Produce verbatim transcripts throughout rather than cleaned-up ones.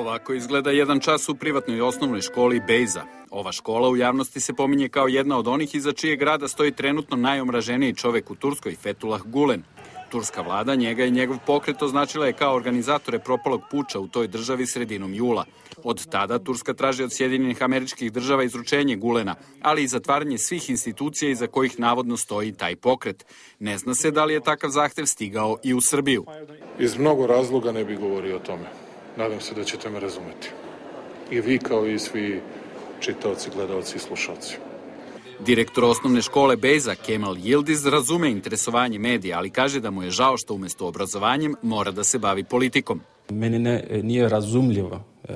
Ovako izgleda jedan čas u privatnoj osnovnoj školi Bejza. Ova škola u javnosti se pominje kao jedna od onih iza čijeg grada stoji trenutno najomraženiji čovek u Turskoj, Fethullah Gulen. Turska vlada njega i njegov pokret označila je kao organizatore propalog puča u toj državi sredinom jula. Od tada Turska traži od Sjedinjenih Američkih Država izručenje Gulena, ali i zatvaranje svih institucija iza kojih navodno stoji taj pokret. Ne zna se da li je takav zahtev stigao i u Srbiju. Iz mnogo razloga ne bih govorio o tome. Nadam se da ćete me razumeti. I vi kao i svi čitaoci, gledaoci i slušalci. Direktor osnovne škole Bejza, Kemal Yildiz, razume interesovanje medija, ali kaže da mu je žao što umesto obrazovanjem mora da se bavi politikom. Meni ne, nije razumljivo e,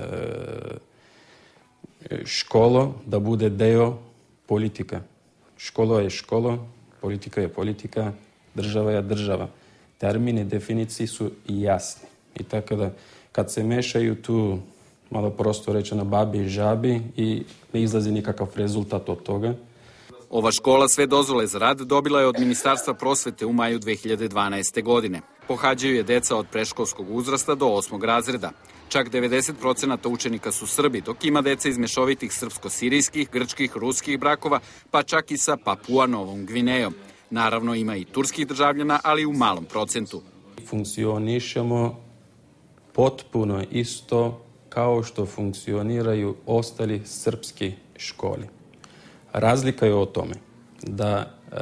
škola da bude deo politika. Škola je škola, politika je politika, država je država. Termini, definicije su jasni. I tako da kad se mešaju tu, malo prosto rečeno, babi i žabi i ne izlazi nikakav rezultat od toga. Ova škola sve dozvole za rad dobila je od Ministarstva prosvete u maju dve hiljade dvanaeste. godine. Pohađaju je deca od predškolskog uzrasta do osmog razreda. Čak devedeset procenata učenika su Srbi, dok ima deca iz mešovitih srpsko-sirijskih, grčkih, ruskih brakova, pa čak i sa Papua Novom Gvinejom. Naravno ima i turskih državljana, ali u malom procentu. Funkcionišemo potpuno isto kao što funkcioniraju ostali srpski školi. Razlika je o tome da e,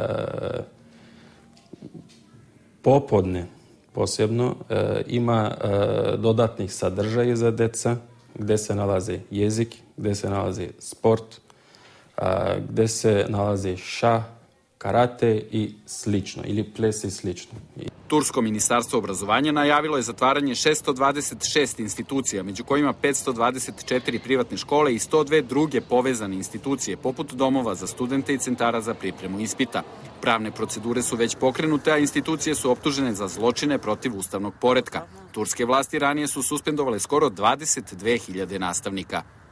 popodne posebno e, ima e, dodatnih sadržaja za deca, gde se nalaze jezik, gde se nalazi sport, a, gde se nalazi šah, karate i slično, ili ples i slično. Tursko ministarstvo obrazovanja najavilo je zatvaranje šesto dvadeset šest institucija, među kojima petsto dvadeset četiri privatne škole i sto dve druge povezane institucije, poput domova za studente i centara za pripremu ispita. Pravne procedure su već pokrenute, a institucije su optužene za zločine protiv ustavnog poretka. Turske vlasti ranije su suspendovale skoro dvadeset dve hiljade nastavnika.